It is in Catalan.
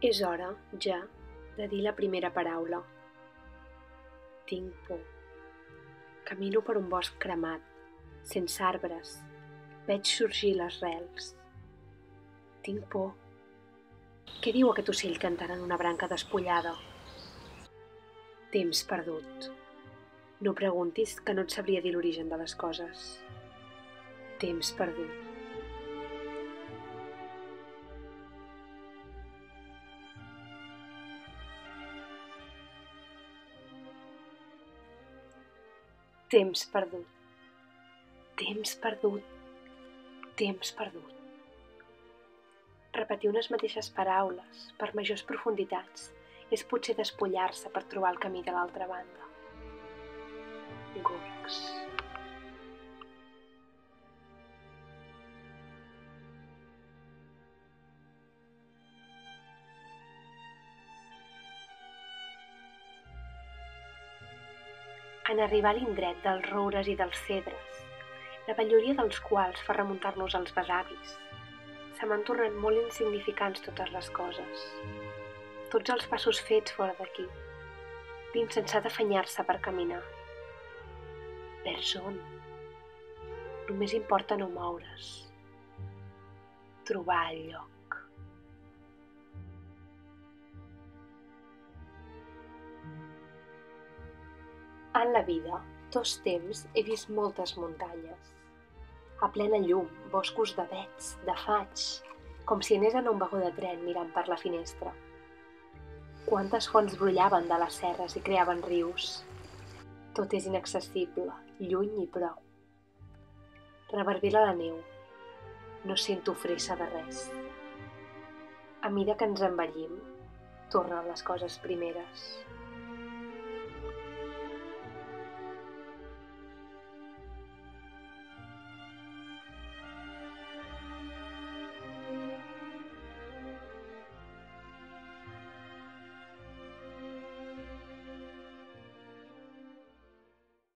És hora, ja, de dir la primera paraula. Tinc por. Camino per un bosc cremat, sense arbres. Veig sorgir les rels. Tinc por. Què diu aquest ocell cantant en una branca despullada? Temps perdut. No preguntis, que no et sabria dir l'origen de les coses. Temps perdut. Temps perdut. Temps perdut. Temps perdut. Repetir unes mateixes paraules per majors profunditats és potser despullar-se per trobar el camí de l'altra banda. Gorgs. En arribar a l'indret dels roures i dels cedres, la velloria dels quals fa remuntar-nos als besavis, se m'han tornat molt insignificants totes les coses. Tots els passos fets fora d'aquí, l'insensat afanyar-se per caminar. Vers on? Només importa no moure's. Trobar el lloc. En la vida, dos temps, he vist moltes muntanyes. A plena llum, boscos d'avets, de faig, com si anés en un vagó de tren mirant per la finestra. Quantes fonts brollaven de les serres i creaven rius. Tot és inaccessible, lluny i prou. Reverbera la neu. No sento fressa de res. A mida que ens envellim, tornen les coses primeres.